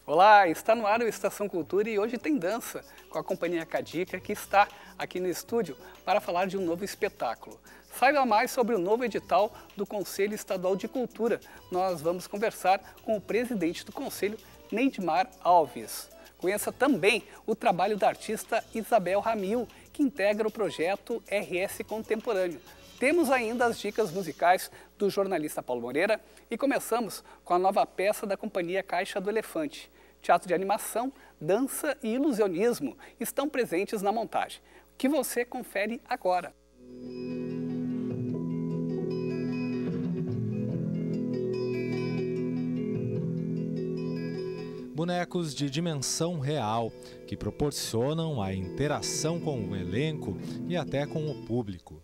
Olá, está no ar o Estação Cultura e hoje tem dança com a Companhia Cadica, que está aqui no estúdio para falar de um novo espetáculo. Saiba mais sobre o novo edital do Conselho Estadual de Cultura. Nós vamos conversar com o presidente do Conselho, Neidmar Alves. Conheça também o trabalho da artista Isabel Ramil, que integra o projeto RS Contemporâneo. Temos ainda as dicas musicais do jornalista Paulo Moreira e começamos com a nova peça da Companhia Caixa do Elefante. Teatro de animação, dança e ilusionismo estão presentes na montagem, que você confere agora. Bonecos de dimensão real, que proporcionam a interação com o elenco e até com o público.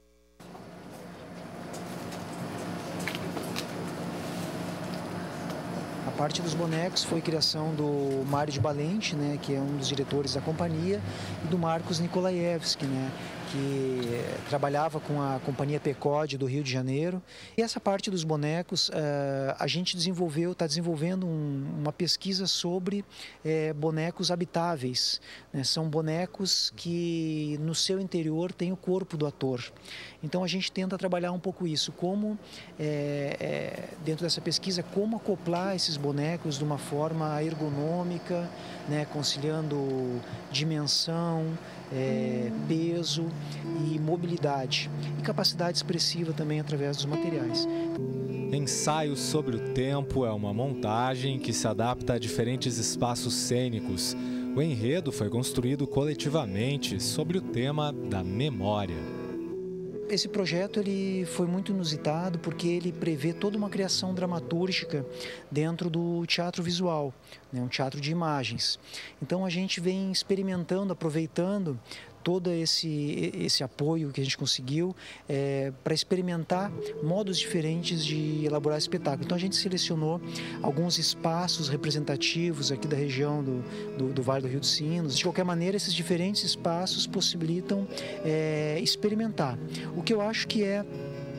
A parte dos bonecos foi criação do Mário de Valente, né, que é um dos diretores da companhia, e do Marcos Nikolaevski, né, que trabalhava com a companhia Pecode do Rio de Janeiro. E essa parte dos bonecos, a gente está desenvolvendo uma pesquisa sobre bonecos habitáveis, né? São bonecos que no seu interior tem o corpo do ator. Então a gente tenta trabalhar um pouco isso, como dentro dessa pesquisa, como acoplar esses bonecos de uma forma ergonômica, né? Conciliando dimensão, peso e mobilidade, e capacidade expressiva também através dos materiais. Ensaios sobre o tempo é uma montagem que se adapta a diferentes espaços cênicos. O enredo foi construído coletivamente sobre o tema da memória. Esse projeto ele foi muito inusitado porque ele prevê toda uma criação dramatúrgica dentro do teatro visual, né, um teatro de imagens. Então a gente vem experimentando, aproveitando todo esse apoio que a gente conseguiu para experimentar modos diferentes de elaborar espetáculo. Então a gente selecionou alguns espaços representativos aqui da região do Vale do Rio dos Sinos. De qualquer maneira, esses diferentes espaços possibilitam experimentar. O que eu acho que é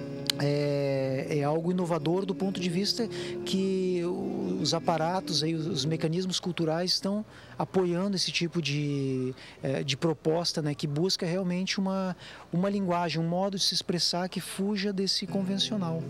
algo inovador do ponto de vista que os aparatos, aí, os mecanismos culturais estão apoiando esse tipo de proposta, né, que busca realmente uma linguagem, um modo de se expressar que fuja desse convencional.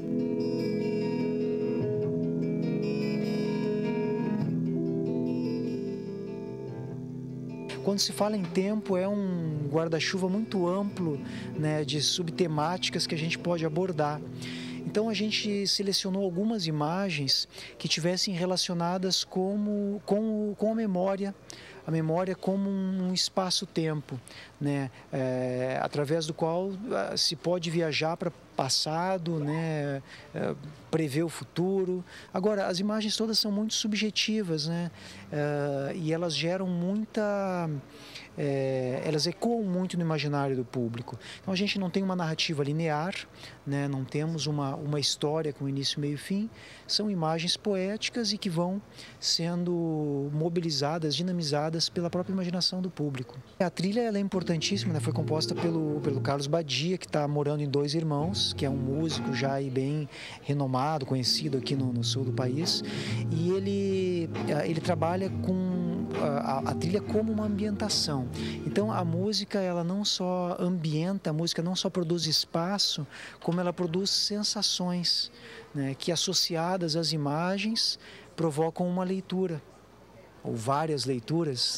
Quando se fala em tempo, é um guarda-chuva muito amplo, né, de subtemáticas que a gente pode abordar. Então a gente selecionou algumas imagens que tivessem relacionadas com a memória como um espaço-tempo, né, através do qual se pode viajar para passado, né, prever o futuro. Agora, as imagens todas são muito subjetivas, né, e elas geram elas ecoam muito no imaginário do público. Então a gente não tem uma narrativa linear, né, não temos uma história com início, meio e fim. São imagens poéticas e que vão sendo mobilizadas, dinamizadas pela própria imaginação do público. A trilha ela é importantíssima, né, foi composta pelo Carlos Badia, que está morando em Dois Irmãos, que é um músico já aí bem renomado, conhecido aqui no sul do país. E ele trabalha com a trilha como uma ambientação. Então a música ela não só ambienta, a música não só produz espaço, como ela produz sensações, né, que associadas às imagens provocam uma leitura, ou várias leituras.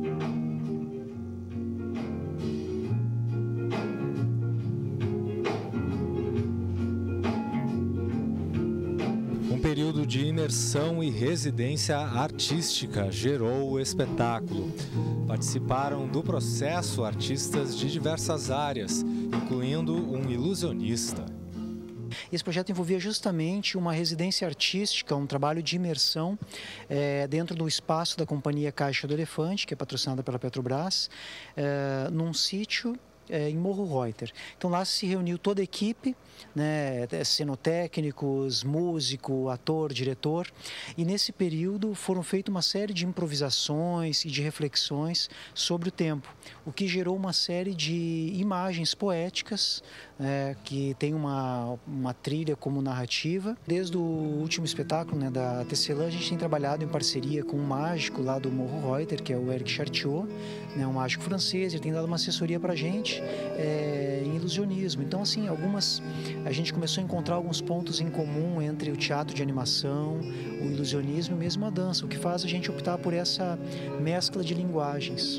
Um período de imersão e residência artística gerou o espetáculo. Participaram do processo artistas de diversas áreas, incluindo um ilusionista. Esse projeto envolvia justamente uma residência artística, um trabalho de imersão dentro do espaço da Companhia Caixa do Elefante, que é patrocinada pela Petrobras, num sítio em Morro Reuter. Então lá se reuniu toda a equipe, né, cenotécnicos, músico, ator, diretor, e nesse período foram feitas uma série de improvisações e de reflexões sobre o tempo, o que gerou uma série de imagens poéticas, que tem uma trilha como narrativa. Desde o último espetáculo, né, da Tecelã, a gente tem trabalhado em parceria com um mágico lá do Morro Reuter, que é o Eric Chartiot, né, um mágico francês. Ele tem dado uma assessoria para a gente em ilusionismo. Então, assim, a gente começou a encontrar alguns pontos em comum entre o teatro de animação, o ilusionismo e mesmo a dança, o que faz a gente optar por essa mescla de linguagens.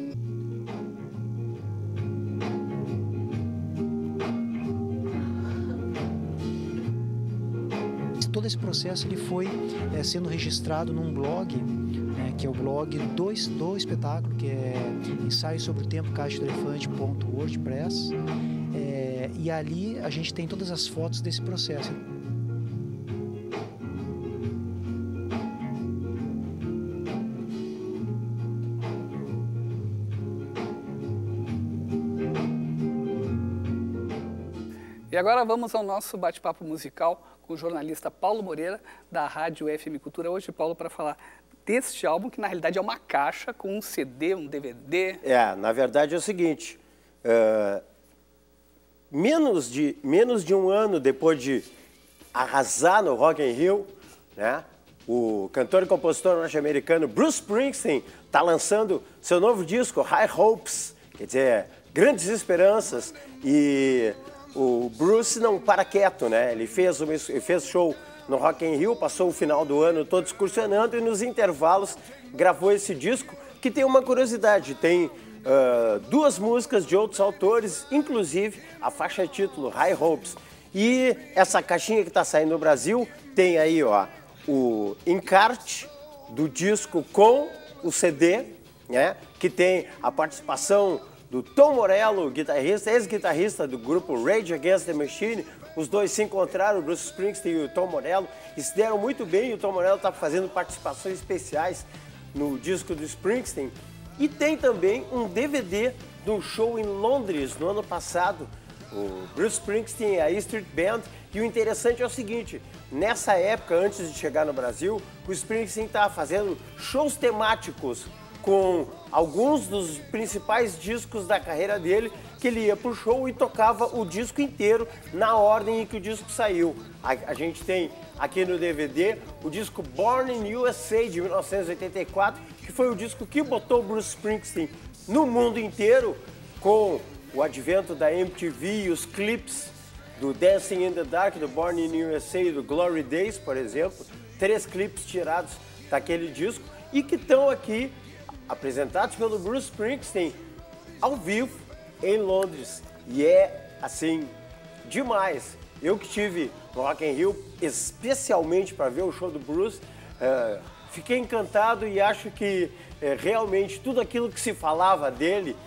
Todo esse processo ele foi sendo registrado num blog, que é o blog do espetáculo, que é ensaio sobre o tempo caixadoelefante.wordpress, e ali a gente tem todas as fotos desse processo. E agora vamos ao nosso bate-papo musical com o jornalista Paulo Moreira, da Rádio FM Cultura. Hoje, Paulo, para falar deste álbum, que na realidade é uma caixa com um CD, um DVD. Na verdade é o seguinte, menos de um ano depois de arrasar no Rock in Rio, né, o cantor e compositor norte-americano Bruce Springsteen está lançando seu novo disco, High Hopes, quer dizer, Grandes Esperanças, e o Bruce não para quieto, né? Ele fez show no Rock in Rio, passou o final do ano todo excursionando e nos intervalos gravou esse disco, que tem uma curiosidade, tem duas músicas de outros autores, inclusive a faixa título High Hopes. E essa caixinha que está saindo no Brasil tem aí, ó, o encarte do disco com o CD, né? Que tem a participação do Tom Morello, guitarrista, ex-guitarrista do grupo Rage Against the Machine. Os dois se encontraram, o Bruce Springsteen e o Tom Morello, e se deram muito bem. O Tom Morello está fazendo participações especiais no disco do Springsteen. E tem também um DVD de um show em Londres no ano passado, o Bruce Springsteen e a E Street Band. E o interessante é o seguinte, nessa época, antes de chegar no Brasil, o Springsteen estava fazendo shows temáticos com alguns dos principais discos da carreira dele, que ele ia pro show e tocava o disco inteiro na ordem em que o disco saiu. A gente tem aqui no DVD o disco Born in USA de 1984, que foi o disco que botou o Bruce Springsteen no mundo inteiro, com o advento da MTV e os clipes do Dancing in the Dark, do Born in USA e do Glory Days, por exemplo. 3 clipes tirados daquele disco e que estão aqui apresentados pelo Bruce Springsteen ao vivo em Londres. E é, assim, demais. Eu que estive no Rock in Rio especialmente para ver o show do Bruce, fiquei encantado e acho que realmente tudo aquilo que se falava dele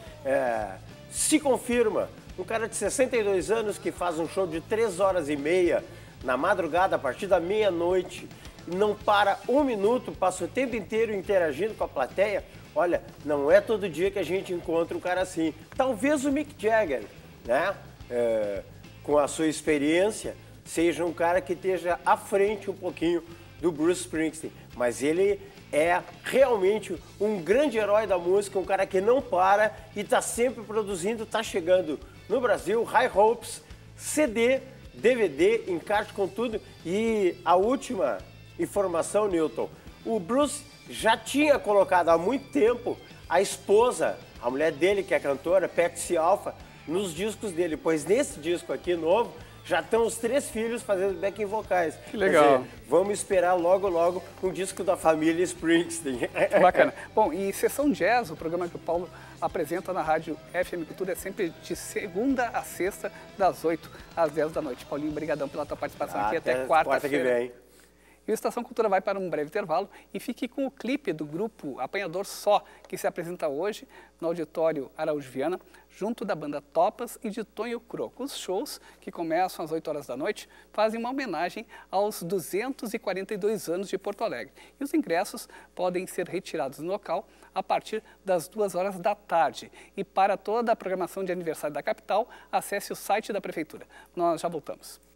se confirma. Um cara de 62 anos que faz um show de 3 horas e meia na madrugada, a partir da meia-noite, não para um minuto, passa o tempo inteiro interagindo com a plateia. Olha, não é todo dia que a gente encontra um cara assim. Talvez o Mick Jagger, né, com a sua experiência, seja um cara que esteja à frente um pouquinho do Bruce Springsteen. Mas ele é realmente um grande herói da música, um cara que não para e está sempre produzindo, está chegando no Brasil, High Hopes, CD, DVD, encarte com tudo. E a última informação, Newton, o Bruce já tinha colocado há muito tempo a esposa, a mulher dele, que é cantora, Patsy Alfa, nos discos dele, pois nesse disco aqui novo já estão os 3 filhos fazendo backing vocais. Que legal. Dizer, vamos esperar logo um disco da família Springsteen. Bacana. Bom, e Sessão Jazz, o programa que o Paulo apresenta na Rádio FM Cultura, é sempre de segunda a sexta, das 8 às 10 da noite. Paulinho, brigadão pela tua participação aqui. Até quarta-feira. Quarta que vem. E o Estação Cultura vai para um breve intervalo e fique com o clipe do grupo Apanhador Só, que se apresenta hoje no Auditório Araújo Viana, junto da banda Topas e de Tonho Croco. Os shows, que começam às 8 horas da noite, fazem uma homenagem aos 242 anos de Porto Alegre. E os ingressos podem ser retirados no local a partir das 2 horas da tarde. E para toda a programação de aniversário da capital, acesse o site da Prefeitura. Nós já voltamos.